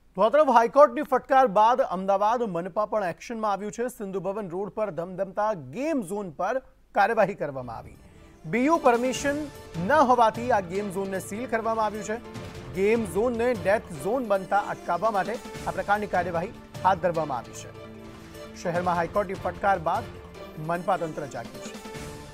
તો આ તરફ હાઈકોર્ટની ફટકાર બાદ અમદાવાદ મનપા પણ એક્શનમાં આવ્યું છે। સિંધુ ભવન રોડ પર ધમધમતા ગેમ ઝોન પર કાર્યવાહી કરવામાં આવી। બીયુ પરમિશન ન હોવાથી આ ગેમ ઝોનને સીલ કરવામાં આવ્યું છે। ગેમ ઝોનને ડેથ ઝોન બનતા અટકાવવા માટે આ પ્રકારની કાર્યવાહી હાથ ધરવામાં આવી છે। શહેરમાં હાઈકોર્ટની ફટકાર બાદ મનપા તંત્ર જાગ્યું છે।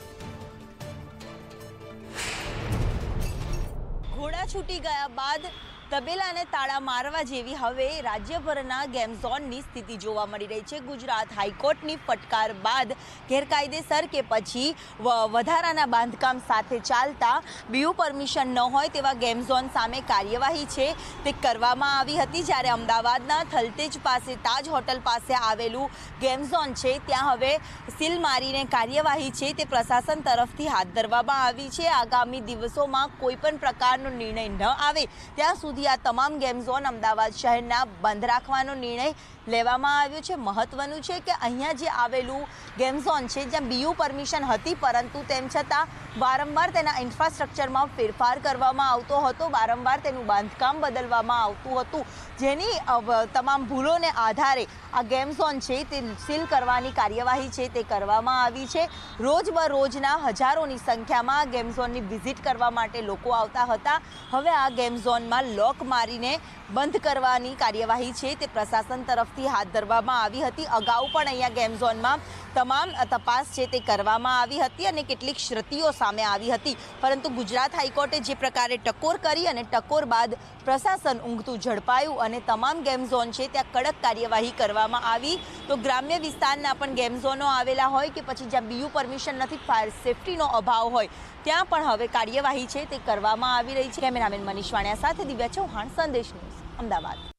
ઘોડા છૂટી ગયા બાદ તબેલાને તાળા મારવા જેવી હવે રાજ્યભરના ગેમ ઝોનની સ્થિતિ જોવા મળી રહી છે। ગુજરાત હાઈકોર્ટની ફટકાર બાદ ગેરકાયદેસર કે પછી વધારાના બાંધકામ સાથે ચાલતા બીયુ પરમિશન ન હોય તેવા ગેમ ઝોન સામે કાર્યવાહી છે તે કરવામાં આવી હતી। જ્યારે અમદાવાદના થલતેજ પાસે તાજ હોટલ પાસે આવેલું ગેમ ઝોન છે ત્યાં હવે સીલ મારીને કાર્યવાહી છે તે પ્રશાસન તરફથી હાથ ધરવામાં આવી છે। આગામી દિવસોમાં કોઈ પણ પ્રકારનો નિર્ણય ન આવે ત્યાં સુધી આ તમામ ગેમ ઝોન અમદાવાદ શહેરના બંધ રાખવાનો નિર્ણય લેવામાં આવ્યો છે। મહત્વનું છે કે અહીંયા જે આવેલું ગેમ ઝોન છે જ્યાં બીયુ પરમિશન હતી, પરંતુ તેમ છતાં વારંવાર તેના ઇન્ફ્રાસ્ટ્રક્ચરમાં ફેરફાર કરવામાં આવતો હતો, વારંવાર તેનું બાંધકામ બદલવામાં આવતું હતું, જેની તમામ ભૂલોને આધારે આ ગેમ ઝોન છે તે સીલ કરવાની કાર્યવાહી છે તે કરવામાં આવી છે। રોજબરોજના હજારોની સંખ્યામાં ગેમ ઝોનની વિઝિટ કરવા માટે લોકો આવતા હતા। હવે આ ગેમ ઝોનમાં લોક મારીને બંધ કરવાની કાર્યવાહી છે તે પ્રશાસન તરફથી હાથ ધરવામાં આવી હતી। અગાઉ પણ અહીંયા ગેમ ઝોનમાં તમામ તપાસ છે તે કરવામાં આવી હતી અને કેટલીક શ્રુતિઓ સામે આવી હતી, પરંતુ ગુજરાત હાઈકોર્ટે જે પ્રકારે ટકોર કરી અને ટકોર બાદ પ્રશાસન ઊંઘતું ઝડપાયું અને તમામ ગેમ ઝોન છે ત્યાં કડક કાર્યવાહી કરવામાં આવી। તો ગ્રામ્ય વિસ્તારના પણ ગેમ ઝોનો આવેલા હોય કે પછી જ્યાં બીયુ પરમિશન નથી, ફાયર સેફટીનો અભાવ હોય, ત્યાં પણ હવે કાર્યવાહી છે તે કરવામાં આવી રહી છે। કેમેરામેન મનીષ વાણિયા સાથે દિવ્યા ચૌહાણ, સંદેશ ન્યૂઝ, અમદાવાદ।